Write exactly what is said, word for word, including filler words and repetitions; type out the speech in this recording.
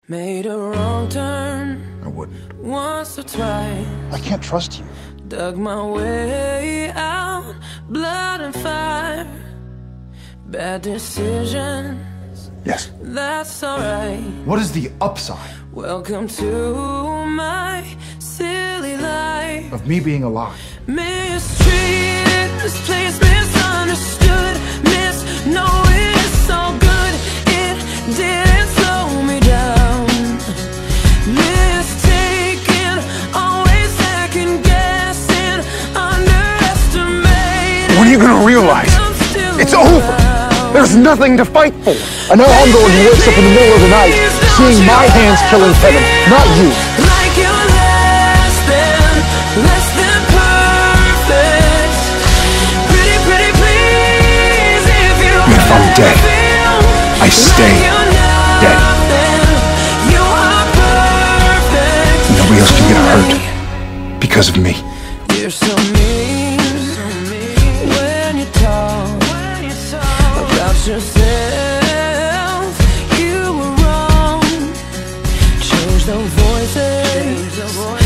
Made a wrong turn. I wouldn't. Once or twice. I can't trust you. Dug my way out, blood and fire. Bad decisions. Yes. That's alright. What is the upside Welcome to my silly life. of me being alive? Mistreated, misplaced, misunderstood. Miss, no, it's all good. It didn't slow me down. Mistaken, always second guessing, underestimated. When are you gonna realize it's over? There's nothing to fight for. And now I'm the one who wakes up in the middle of the night, seeing my hands killing Kevin, not you. Like you're less than, less than perfect. Pretty, pretty please, if you And if I'm dead, I stay dead. You are perfect. Nobody else can get hurt because of me. You're so mean when you talk about yourself. You were wrong. Change the voices.